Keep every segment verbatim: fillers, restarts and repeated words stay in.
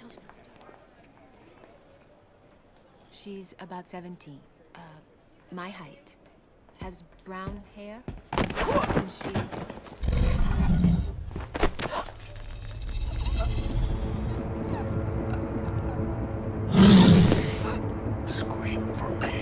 told you. She's about seventeen. Uh, my height. Has brown hair. And she... Scream for me.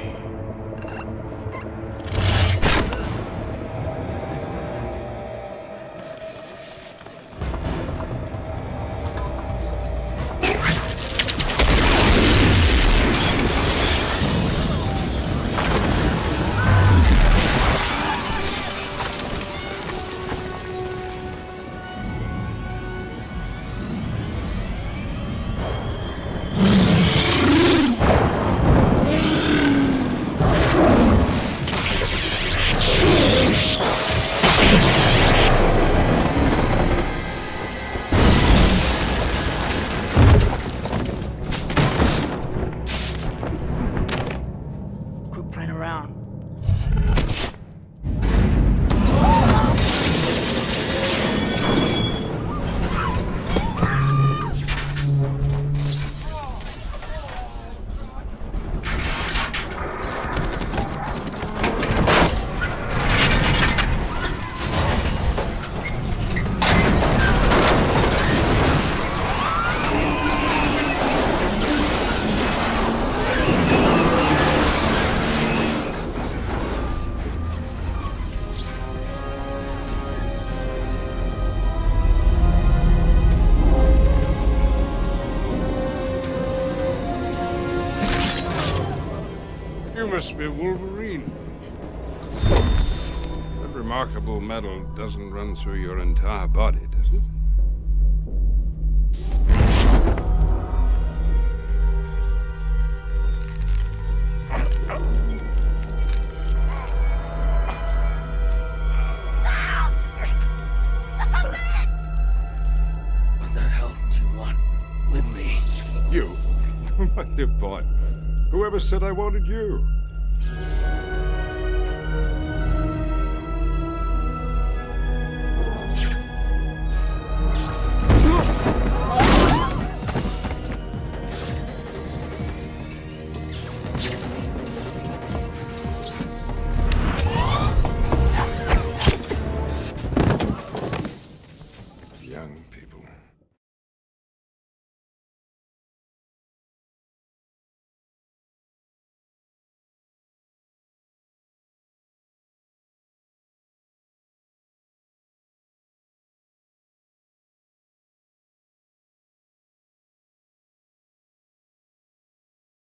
Around. You must be Wolverine. That remarkable metal doesn't run through your entire body, does it? What the hell do you want with me? You? My dear boy, whoever said I wanted you?